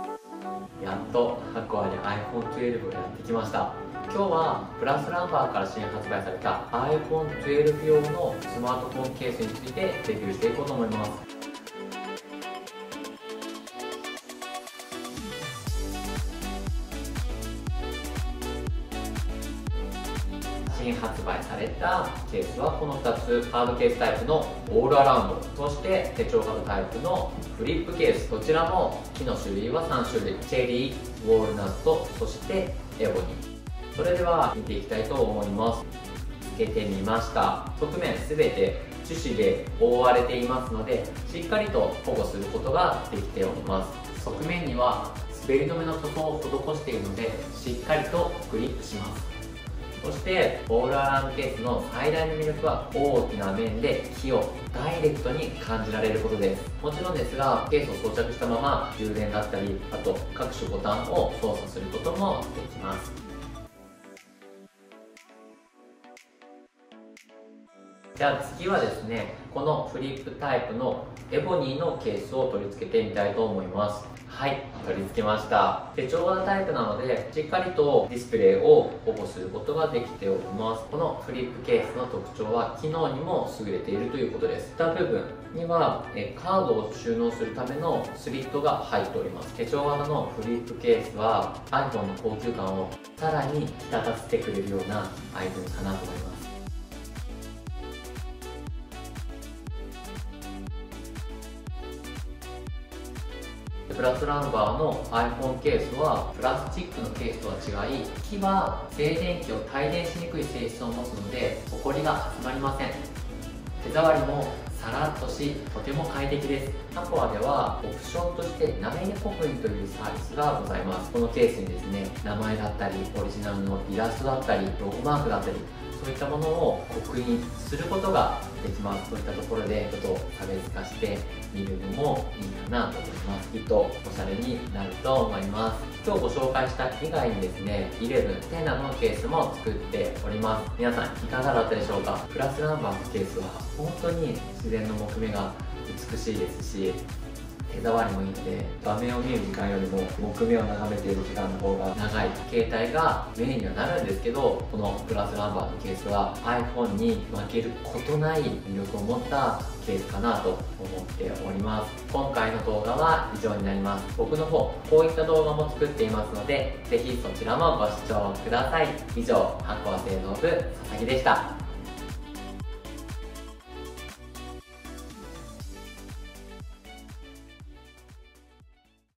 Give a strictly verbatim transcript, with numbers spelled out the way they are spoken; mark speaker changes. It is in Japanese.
Speaker 1: やっと箱あり アイフォンじゅうに がやってきました。今日はプラスナンバーから新発売された アイフォンじゅうに 用のスマートフォンケースについてレビューしていこうと思います。新発売されたケースはこのふたつ、ハードケースタイプのオールアラウンド、そして手帳型タイプのフリップケース。どちらも木の種類はさん種類、チェリー、ウォールナット、そしてエボニー。それでは見ていきたいと思います。つけてみました。側面すべて樹脂で覆われていますので、しっかりと保護することができております。側面には滑り止めの塗装を施しているので、しっかりとグリップします。そしてオールアラウンドケースの最大の魅力は、大きな面で木をダイレクトに感じられることです。もちろんですが、ケースを装着したまま充電だったり、あと各種ボタンを操作することもできます。じゃあ次はですね、このフリップタイプのエボニーのケースを取り付けてみたいと思います。はい、取り付けました。手帳型タイプなので、しっかりとディスプレイを保護することができております。このフリップケースの特徴は、機能にも優れているということです。下部分にはえカードを収納するためのスリットが入っております。手帳型のフリップケースは アイフォン の高級感をさらに引き立たせてくれるようなアイテムかなと思います。プラスナンバーの アイフォン ケースはプラスチックのケースとは違い、木は静電気を帯電しにくい性質を持つので、ホコリが集まりません。手触りもさらっとし、とても快適です。タコアではオプションとしてナイネ刻印というサービスがございます。このケースにですね、名前だったりオリジナルのイラストだったりロゴマークだったり、そういったものを刻印することができます。そういったところでちょっと差別化してみるのもいいかなと思います。きっとおしゃれになると思います。今日ご紹介した以外にですね、じゅういち、じゅうななのケースも作っております。皆さんいかがだったでしょうか。プラスナンバーのケースは本当に自然の木目が美しいですし、手触りもいいので、画面を見る時間よりも木目を眺めている時間の方が長い携帯がメインにはなるんですけど、このプラスナンバーのケースは アイフォン に負けることない魅力を持ったケースかなと思っております。今回の動画は以上になります。僕の方、こういった動画も作っていますので、ぜひそちらもご視聴ください。以上、箱和製造部佐々木でした。